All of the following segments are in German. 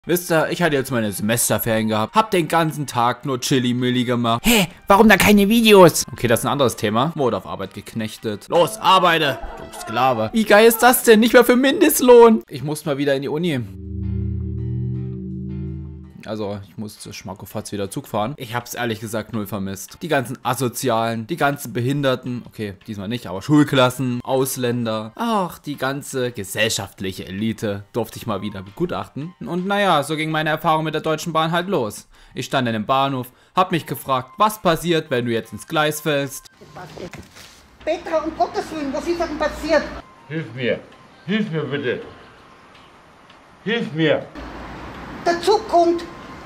Wisst ihr, ich hatte jetzt meine Semesterferien gehabt, hab den ganzen Tag nur Chili-Milli gemacht. Hä, warum da keine Videos? Okay, das ist ein anderes Thema. Wurde auf Arbeit geknechtet. Los, arbeite, du Sklave. Wie geil ist das denn? Nicht mehr für Mindestlohn. Ich muss mal wieder in die Uni. Also, ich musste schmackofatz wieder Zug fahren. Ich hab's ehrlich gesagt null vermisst. Die ganzen Asozialen, die ganzen Behinderten, okay, diesmal nicht, aber Schulklassen, Ausländer, ach, die ganze gesellschaftliche Elite durfte ich mal wieder begutachten. Und naja, so ging meine Erfahrung mit der Deutschen Bahn halt los. Ich stand in dem Bahnhof, hab mich gefragt, was passiert, wenn du jetzt ins Gleis fällst. Petra, um Gottes Willen, was ist denn passiert? Hilf mir bitte. Hilf mir. Der Zug kommt.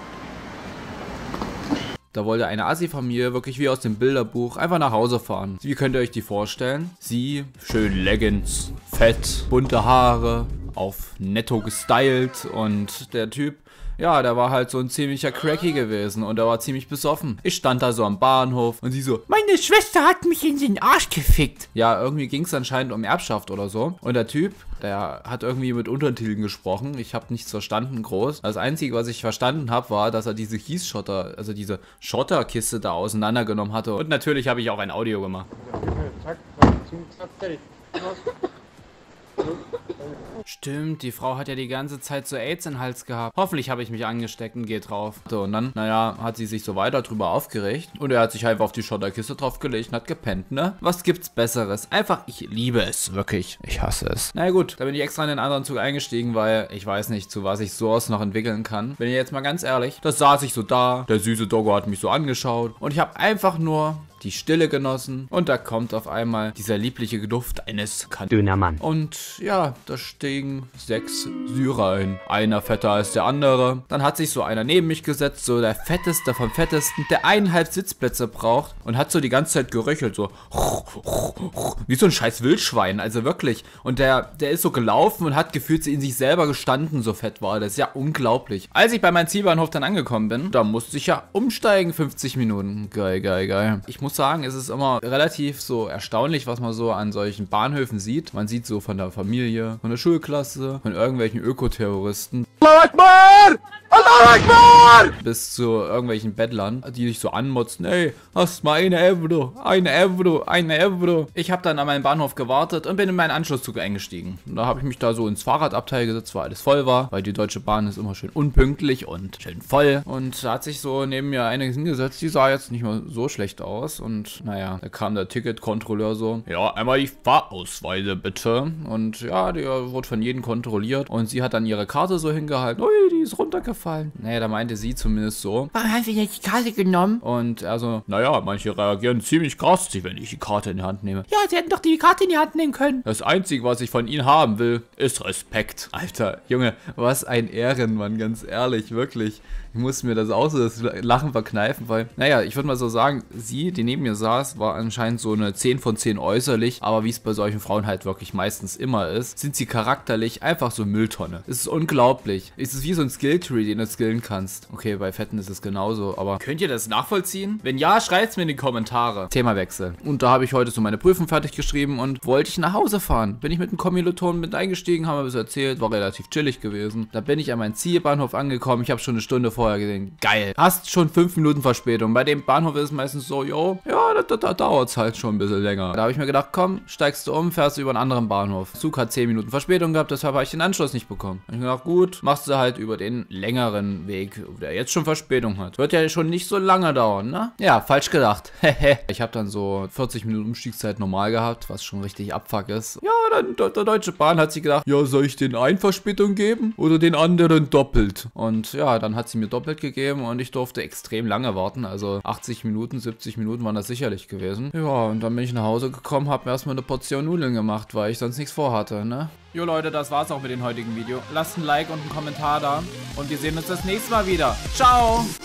Da wollte eine Assi-Familie wirklich wie aus dem Bilderbuch einfach nach Hause fahren. Wie könnt ihr euch die vorstellen? Sie, schön Leggings, fett, bunte Haare, auf netto gestylt und der Typ, ja, der war halt so ein ziemlicher Cracky gewesen und er war ziemlich besoffen. Ich stand da so am Bahnhof und sie so, Meine Schwester hat mich in den Arsch gefickt. ja, irgendwie ging es anscheinend um Erbschaft oder so. Und der Typ, der hat irgendwie mit Untertiteln gesprochen. Ich habe nichts verstanden, groß. Das Einzige, was ich verstanden habe, war, dass er diese Kiesschotter, also diese Schotterkiste da auseinandergenommen hatte. Und natürlich habe ich auch ein Audio gemacht. Zack, zack, fertig. Stimmt, die Frau hat ja die ganze Zeit so AIDS in den Hals gehabt. Hoffentlich habe ich mich angesteckt und geht drauf. So, und dann, naja, hat sie sich so weiter drüber aufgeregt. Und er hat sich einfach auf die Schotterkiste draufgelegt und hat gepennt, ne? Was gibt's Besseres? Einfach, ich liebe es, wirklich. Ich hasse es. Na ja, gut, da bin ich extra in den anderen Zug eingestiegen, weil ich weiß nicht, zu was ich sowas noch entwickeln kann. Bin ich jetzt mal ganz ehrlich. Da saß ich so da, der süße Doggo hat mich so angeschaut und ich habe einfach nur die Stille genossen und da kommt auf einmal dieser liebliche Duft eines Dönermann. Und ja, da stiegen 6 Syrer ein. Einer fetter als der andere. Dann hat sich so einer neben mich gesetzt, so der fetteste vom fettesten, der 1,5 Sitzplätze braucht und hat so die ganze Zeit geröchelt, so wie so ein scheiß Wildschwein, also wirklich. Und der ist so gelaufen und hat gefühlt in sich selber gestanden, so fett war das. Ja, unglaublich. Als ich bei meinem Zielbahnhof dann angekommen bin, da musste ich ja umsteigen, 50 Minuten. Geil, geil, geil. Ich muss sagen, es ist immer relativ so erstaunlich, was man so an solchen Bahnhöfen sieht. Man sieht so von der Familie, von der Schulklasse, von irgendwelchen Ökoterroristen bis zu irgendwelchen Bettlern, die sich so anmotzen, ey, hast mal eine Euro, eine Euro, eine Euro. Ich habe dann an meinem Bahnhof gewartet und bin in meinen Anschlusszug eingestiegen. Und da habe ich mich da so ins Fahrradabteil gesetzt, weil alles voll war, weil die Deutsche Bahn ist immer schön unpünktlich und schön voll. Und da hat sich so neben mir eine hingesetzt, die sah jetzt nicht mal so schlecht aus. Und naja, da kam der Ticketkontrolleur so, ja, einmal die Fahrausweise bitte. Und ja, die wurde von jedem kontrolliert. Und sie hat dann ihre Karte so hingehalten, ui, die ist runtergefallen. Naja, da meinte sie zumindest so, Warum haben wir nicht die Karte genommen? und er so, naja, manche reagieren ziemlich garstig, wenn ich die Karte in die Hand nehme. Ja, sie hätten doch die Karte in die Hand nehmen können. Das Einzige, was ich von ihnen haben will, ist Respekt. Alter, Junge, was ein Ehrenmann, ganz ehrlich, wirklich. Ich muss mir das auch so das Lachen verkneifen, weil, naja, ich würde mal so sagen, sie, die neben mir saß, war anscheinend so eine 10 von 10 äußerlich, aber wie es bei solchen Frauen halt wirklich meistens immer ist, sind sie charakterlich einfach so Mülltonne. Es ist unglaublich. Es ist wie so ein Skilltree, den du skillen kannst. Okay, bei Fetten ist es genauso, aber könnt ihr das nachvollziehen? Wenn ja, schreibt's mir in die Kommentare. Themawechsel. Und da habe ich heute so meine Prüfung fertig geschrieben und wollte ich nach Hause fahren. Bin ich mit dem Kommilitonen mit eingestiegen, haben wir bis erzählt, war relativ chillig gewesen. Da bin ich an meinen Zielbahnhof angekommen, ich habe schon eine Stunde vorher gesehen. Geil. Hast schon 5 Minuten Verspätung. Bei dem Bahnhof ist es meistens so, jo, ja, da dauert es halt schon ein bisschen länger. Da habe ich mir gedacht, komm, steigst du um, fährst du über einen anderen Bahnhof. Zug hat 10 Minuten Verspätung gehabt, deshalb habe ich den Anschluss nicht bekommen. Da habe ich mir gedacht, gut, machst du halt über den längeren Weg, der jetzt schon Verspätung hat. Wird ja schon nicht so lange dauern, ne? Ja, falsch gedacht. Ich habe dann so 40 Minuten Umstiegszeit normal gehabt, was schon richtig Abfuck ist. Ja, dann der Deutsche Bahn hat sich gedacht, ja, soll ich den einen Verspätung geben oder den anderen doppelt? Und ja, dann hat sie mir doppelt gegeben und ich durfte extrem lange warten, also 80 Minuten, 70 Minuten waren das sicherlich gewesen. Ja, und dann bin ich nach Hause gekommen, habe mir erstmal eine Portion Nudeln gemacht, weil ich sonst nichts vorhatte, ne? Jo Leute, das war's auch mit dem heutigen Video. Lasst ein Like und einen Kommentar da und wir sehen uns das nächste Mal wieder. Ciao!